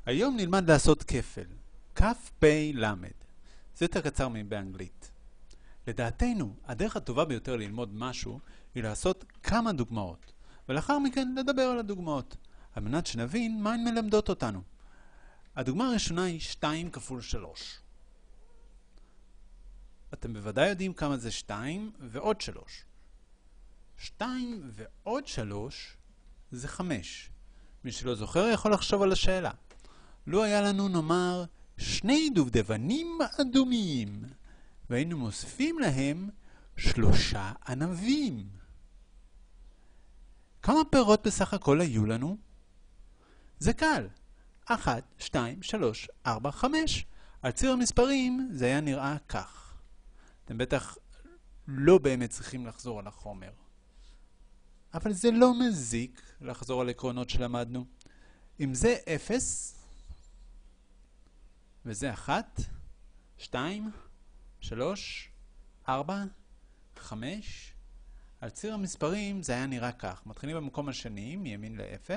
היום נלמד לעשות כפל. כף פי למד. זה יותר קצר מבאנגלית. לדעתנו, הדרך הטובה ביותר ללמוד משהו היא לעשות כמה דוגמאות, ולאחר מכן לדבר על הדוגמאות, על מנת שנבין מה הן מלמדות אותנו. הדוגמה הראשונה היא 2 כפול 3. אתם בוודאי יודעים כמה זה 2 ועוד 3. 2 ועוד 3 זה 5. מי שלא זוכר יכול לחשוב על השאלה. לו היה לנו נאמר 2 דובדבנים אדומים, והיינו מוסיפים להם 3 ענבים. כמה פירות בסך הכל היו לנו? זה קל. 1, 2, 3, 4, 5. על ציר המספרים זה היה נראה כך. אתם בטח לא באמת צריכים לחזור על החומר. אבל זה לא מזיק לחזור על עקרונות שלמדנו. אם זה 0, וזה 1, 2, 3, 4, 5. על ציר המספרים זה היה נראה כך. מתחילים במקום השני, מימין ל-0.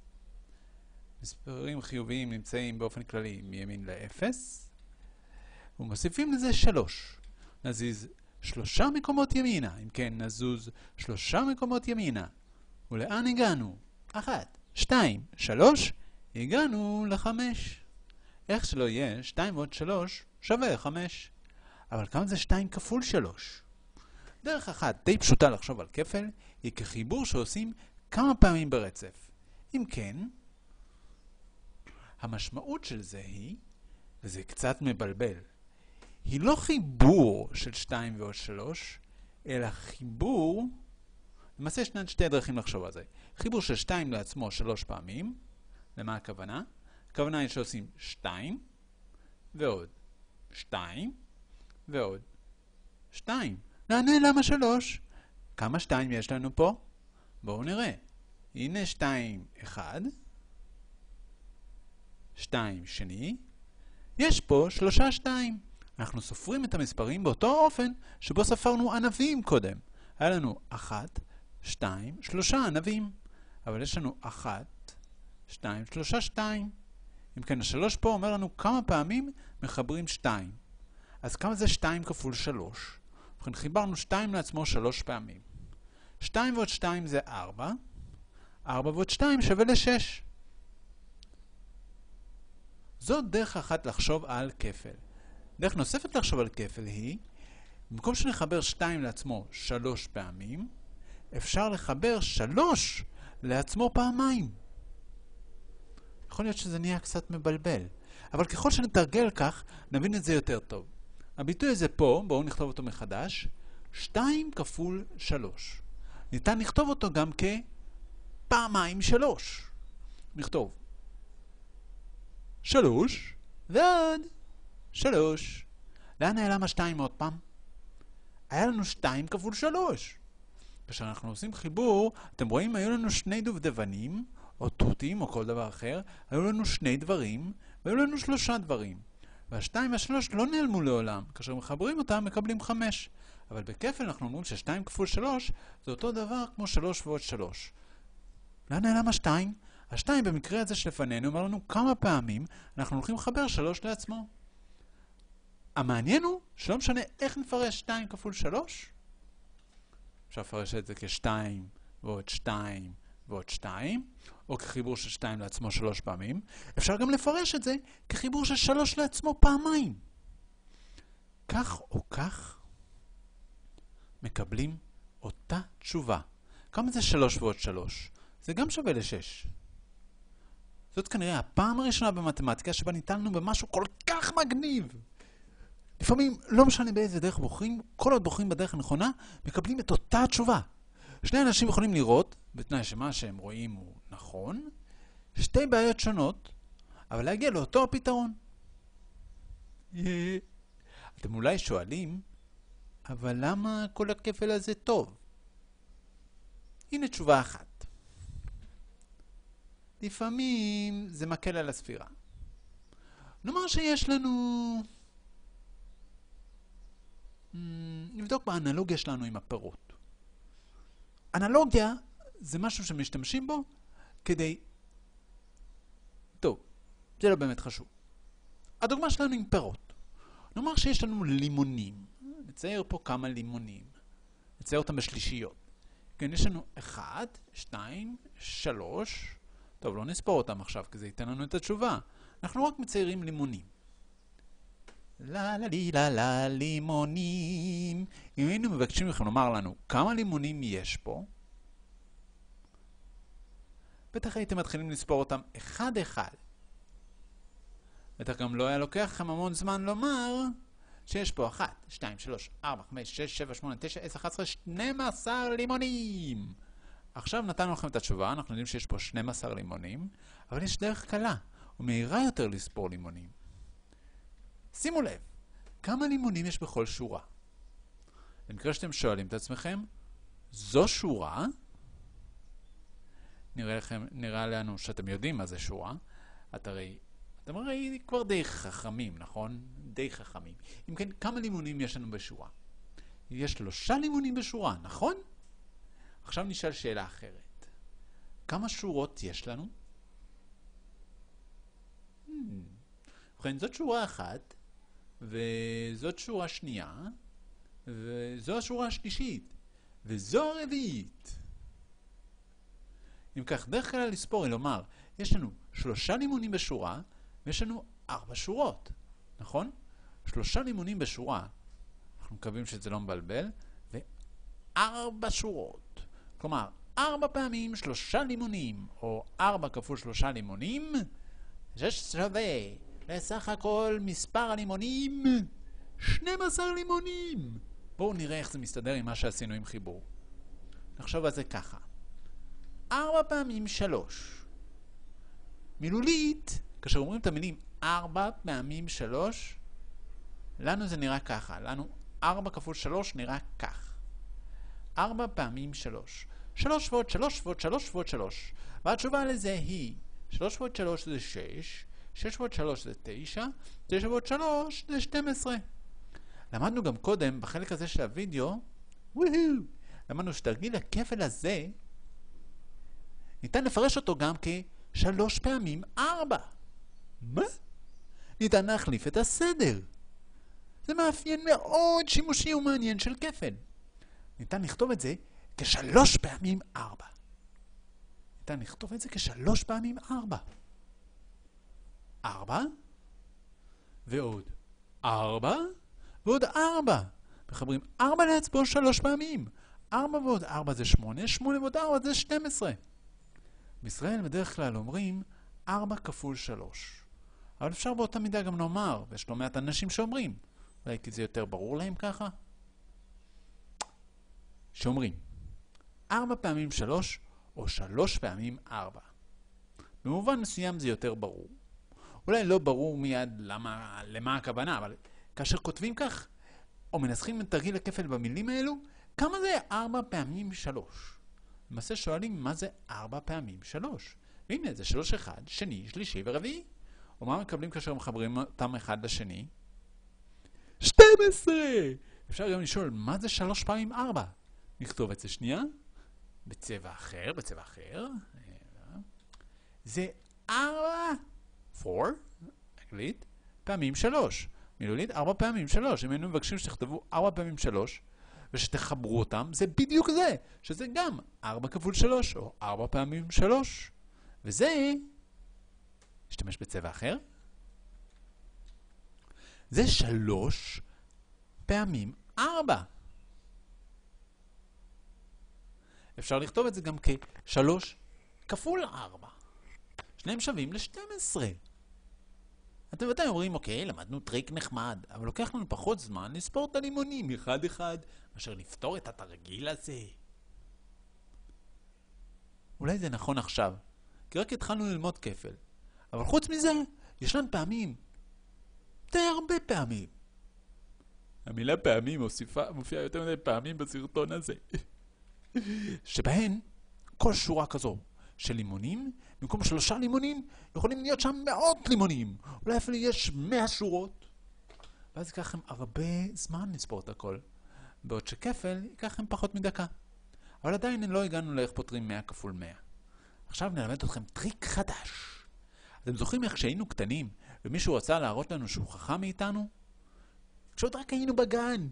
מספרים חיוביים נמצאים באופן כללי מימין ל-0. ומוסיפים לזה 3. נזיז 3 מקומות ימינה. אם כן, נזוז 3 מקומות ימינה. ולאן הגענו? 1, 2, 3. הגענו ל-5. איך שלא יהיה, 2 ועוד 3 שווה 5. אבל כמה זה 2 כפול 3? דרך אחת די פשוטה לחשוב על כפל היא כחיבור שעושים כמה פעמים ברצף. אם כן, המשמעות של זה היא, וזה קצת מבלבל, היא לא חיבור של 2 ועוד 3, אלא חיבור, למעשה ישנן 2 דרכים לחשוב על זה. חיבור של 2 לעצמו 3 פעמים. למה הכוונה? הכוונה היא שעושים 2 ועוד 2 ועוד 2. נענה למה 3? כמה 2 יש לנו פה? בואו נראה. הנה 2, 1. 2 שני. יש פה 3, 2. אנחנו סופרים את המספרים באותו אופן שבו ספרנו ענבים קודם. היה לנו 1, 2, 3 ענבים. אבל יש לנו 1, 2, 3, 2. אם כן, ה-3 פה אומר לנו כמה פעמים מחברים 2. אז כמה זה 2 כפול 3? ובכן, חיברנו 2 לעצמו 3 פעמים. 2 ועוד 2 זה 4. 4 ועוד 2 שווה ל-6. זאת דרך אחת לחשוב על כפל. דרך נוספת לחשוב על כפל היא, במקום שנחבר 2 לעצמו 3 פעמים, אפשר לחבר 3 לעצמו פעמיים. יכול להיות שזה נהיה קצת מבלבל, אבל ככל שנתרגל כך, נבין את זה יותר טוב. הביטוי הזה פה, בואו נכתוב אותו מחדש, 2 כפול 3. ניתן לכתוב אותו גם כפעמיים 3. נכתוב 3 ועוד 3. לאן נעלם ה-2 עוד פעם? היה לנו 2 כפול 3. כשאנחנו עושים חיבור, אתם רואים, היו לנו 2 דובדבנים, או תותים, או כל דבר אחר, היו לנו 2 דברים, והיו לנו 3 דברים. וה-2 וה-3 לא נעלמו לעולם. כאשר מחברים אותם, מקבלים 5. אבל בכפל אנחנו אומרים ש-2 כפול 3 זה אותו דבר כמו 3 ועוד 3. לאן נעלם ה-2? ה-2 במקרה הזה שלפנינו אומר לנו כמה פעמים אנחנו הולכים לחבר 3 לעצמו. המעניין הוא שלא משנה איך נפרש 2 כפול 3. אפשר לפרש את זה כ-2 ועוד 2 ועוד 2, או כחיבור של 2 לעצמו 3 פעמים. אפשר גם לפרש את זה כחיבור של 3 לעצמו פעמיים. כך או כך, מקבלים אותה תשובה. כמה זה 3 ועוד 3? זה גם שווה ל-6. זאת כנראה הפעם הראשונה במתמטיקה שבה ניתנו במשהו כל כך מגניב. לפעמים, לא משנה באיזה דרך בוחרים, כל עוד בוחרים בדרך הנכונה, מקבלים את אותה תשובה. 2 אנשים יכולים לראות, בתנאי שמה שהם רואים הוא נכון, 2 בעיות שונות, אבל להגיע לאותו הפתרון. אתם אולי שואלים, אבל למה כל הכפל הזה טוב? הנה תשובה אחת. לפעמים זה מקל על הספירה. נאמר שיש לנו... נבדוק באנלוגיה שלנו עם הפירות. אנלוגיה זה משהו שמשתמשים בו כדי... טוב, זה לא באמת חשוב. הדוגמה שלנו עם פירות. נאמר שיש לנו לימונים. נצייר פה כמה לימונים. נצייר אותם בשלישיות. כן, יש לנו 1, 2, 3. טוב, לא נספור אותם עכשיו, כי זה ייתן לנו את התשובה. אנחנו רק מציירים לימונים. לה לה לי לה לה לימונים. אם היינו מבקשים לכם לומר לנו כמה לימונים יש פה, בטח הייתם מתחילים לספור אותם אחד אחד. בטח גם לא היה לוקח לכם המון זמן לומר שיש פה 1, 2, 3, 4, 5, 6, 7, 8, 9, 10, 11, 12 לימונים. עכשיו נתנו לכם את התשובה, אנחנו יודעים שיש פה 12 לימונים, אבל יש דרך קלה ומהירה יותר לספור לימונים. שימו לב, כמה לימונים יש בכל שורה? במקרה שאתם שואלים את עצמכם, זו שורה? נראה לנו שאתם יודעים מה זה שורה. אתם הרי כבר די חכמים, נכון? די חכמים. אם כן, כמה לימונים יש לנו בשורה? יש 3 לימונים בשורה, נכון? עכשיו נשאל שאלה אחרת. כמה שורות יש לנו? ובכן, זאת שורה אחת, וזאת שורה שנייה, וזו השורה השלישית, וזו הרביעית. אם כך, דרך כלל לספור היא לומר, יש לנו 3 לימונים בשורה, ויש לנו 4 שורות, נכון? 3 לימונים בשורה, אנחנו מקווים שזה לא מבלבל, ו4 שורות. כלומר, 4 פעמים 3 לימונים, או 4 כפול 3 לימונים, זה שווה לסך הכל מספר הלימונים, 12 לימונים. בואו נראה איך זה מסתדר עם מה שעשינו עם חיבור. נחשוב על זה ככה. 4 פעמים 3. מילולית, כאשר אומרים את המילים 4 פעמים 3, לנו זה נראה ככה. לנו 4 כפול 3 נראה כך. 4 פעמים 3. 3 ועוד 3 ועוד 3 ועוד 3. והתשובה לזה היא 3 ועוד 3 זה 6, 6 ועוד 3 זה 9, 9 ועוד 3 זה 12. למדנו גם קודם, בחלק הזה של הוידאו, למדנו שתרגיל הכפל הזה, ניתן לפרש אותו גם כ3 פעמים 4. מה? ניתן להחליף את הסדר. זה מאפיין מאוד שימושי ומעניין של כפל. ניתן לכתוב את זה כ3 פעמים 4. ניתן לכתוב את זה כ3 פעמים 4. 4 ועוד 4 ועוד 4. מחברים 4 לאצבעו 3 פעמים. 4 ועוד 4 זה 8, 8 ועוד 4 זה 12. בישראל בדרך כלל אומרים 4 כפול 3. אבל אפשר באותה מידה גם לומר, ויש לא מעט אנשים שאומרים, אולי כי זה יותר ברור להם ככה, שאומרים 4 פעמים 3 או 3 פעמים 4. במובן מסוים זה יותר ברור. אולי לא ברור מיד למה הכוונה, אבל כאשר כותבים כך, או מנסחים את תרגיל הכפל במילים האלו, כמה זה 4 פעמים 3? למעשה שואלים מה זה 4 פעמים 3. והנה זה 3 אחד, שני, שלישי ורביעי. ומה מקבלים כאשר מחברים אותם אחד לשני? 12! אפשר גם לשאול מה זה 3 פעמים 4? נכתוב את זה שנייה. בצבע אחר. זה 4 אנגלית, פעמים 3. מילולית 4 פעמים 3. אם היינו מבקשים שתכתבו 4 פעמים 3 ושתחברו אותם, זה בדיוק זה. שזה גם 4 כפול 3 או 4 פעמים 3. וזה, נשתמש בצבע אחר, זה 3 פעמים 4. אפשר לכתוב את זה גם כ3 כפול 4. שניהם שווים ל-12. אתם ודאי אומרים, אוקיי, למדנו טריק נחמד, אבל לוקח לנו פחות זמן לספור את הלימונים אחד אחד, מאשר לפתור את התרגיל הזה. אולי זה נכון עכשיו, כי רק התחלנו ללמוד כפל. אבל חוץ מזה, ישנן פעמים, די הרבה פעמים. המילה פעמים מופיעה יותר מדי פעמים בסרטון הזה. שבהן כל שורה כזו של לימונים, במקום 3 לימונים, יכולים להיות שם 100 לימונים. אולי אפילו יש 100 שורות. ואז ייקח לכם הרבה זמן לספור את הכל. בעוד שכפל ייקח לכם פחות מדקה. אבל עדיין לא הגענו לאיך פותרים 100 כפול 100. עכשיו נלמד אתכם טריק חדש. אתם זוכרים איך שהיינו קטנים, ומישהו רצה להראות לנו שהוא חכם מאיתנו? כשעוד רק היינו בגן,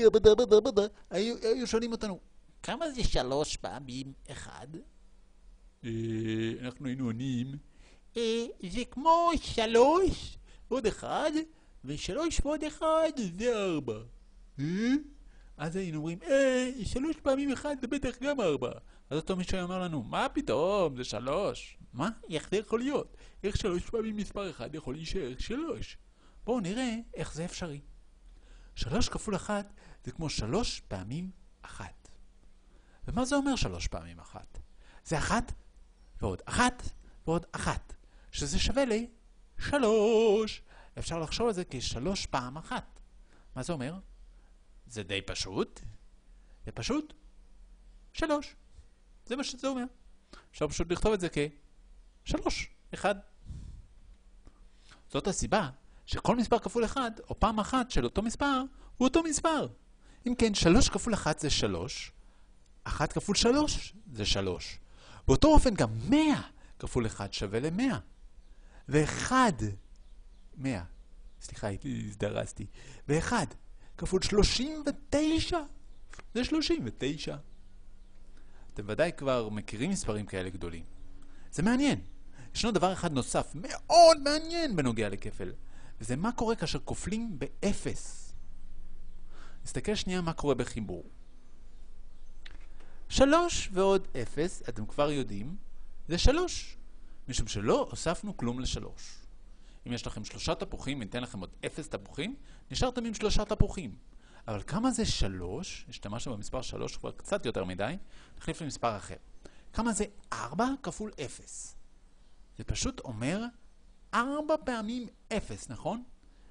היו שואלים אותנו, כמה זה 3 פעמים 1? אנחנו היינו עונים, זה כמו 3 ועוד 1, ו3 ועוד 1 זה 4. אז היינו אומרים, 3 פעמים 1 זה בטח גם 4. אז אותו מישהו אמר לנו, מה פתאום, זה 3. מה? איך זה יכול להיות? איך 3 פעמים מספר 1 יכול להישאר 3? בואו נראה איך זה אפשרי. 3 כפול 1 זה כמו 3 פעמים 1. ומה זה אומר 3 פעמים 1? זה 1 ועוד 1 ועוד 1, שזה שווה לי 3. אפשר לחשוב על זה כ3 פעם 1. מה זה אומר? זה די פשוט. זה פשוט 3. זה מה שזה אומר. אפשר פשוט לכתוב את זה כ3, 1. זאת הסיבה שכל מספר כפול 1, או פעם 1 של אותו מספר, הוא אותו מספר. אם כן, 3 כפול 1 זה 3, 1 כפול 3 זה 3. באותו אופן גם 100 כפול 1 שווה ל-100. ו-1, 100, סליחה, הזדרזתי. ו-1 כפול 39 זה 39. אתם ודאי כבר מכירים מספרים כאלה גדולים. זה מעניין. ישנו דבר אחד נוסף מאוד מעניין בנוגע לכפל. וזה מה קורה כאשר כופלים ב-0. נסתכל שנייה מה קורה בחיבור. 3 ועוד 0, אתם כבר יודעים, זה 3. משום שלא הוספנו כלום ל-3. אם יש לכם 3 תפוחים, ניתן לכם עוד 0 תפוחים, נשארתם עם 3 תפוחים. אבל כמה זה 3? השתמשנו במספר 3 כבר קצת יותר מדי, נחליף למספר אחר. כמה זה 4 כפול 0? זה פשוט אומר 4 פעמים 0, נכון?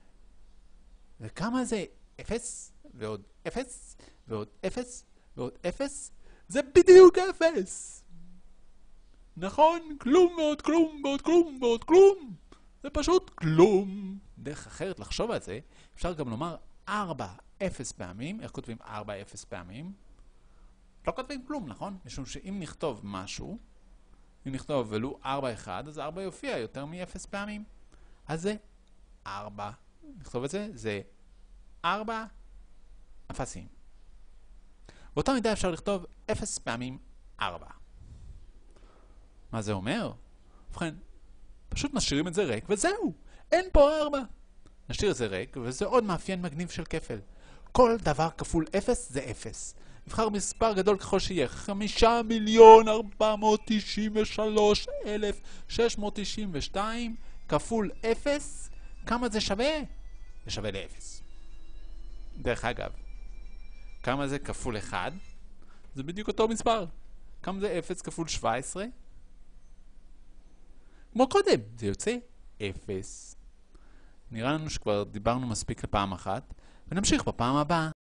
וכמה זה 0 ועוד 0 ועוד 0 ועוד 0? זה בדיוק 0! נכון? כלום ועוד כלום ועוד כלום ועוד כלום! זה פשוט כלום! דרך אחרת לחשוב על זה, אפשר גם לומר 4 0 פעמים. איך כותבים 4 0 פעמים? לא כותבים כלום, נכון? משום שאם נכתוב משהו, אם נכתוב ולו 4 1, אז 4 יופיע יותר מ-0 פעמים. אז זה 4. נכתוב את זה, זה 4 אפסים. באותה מידה אפשר לכתוב 0 פעמים 4. מה זה אומר? ובכן, פשוט נשאירים את זה ריק וזהו. אין פה 4. נשאיר את זה ריק, וזה עוד מאפיין מגניב של כפל. כל דבר כפול 0 זה 0. נבחר מספר גדול ככל שיהיה. 5,493,692 כפול 0. כמה זה שווה? זה שווה ל-0. דרך אגב, כמה זה כפול 1? זה בדיוק אותו מספר. כמה זה 0 כפול 17? כמו קודם, זה יוצא 0. נראה לנו שכבר דיברנו מספיק לפעם אחת, ונמשיך בפעם הבאה.